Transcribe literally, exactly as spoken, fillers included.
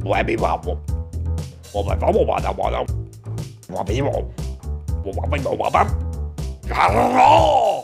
我还没完，我我们帮我玩的玩的，我没我，我玩没我玩吧，啊！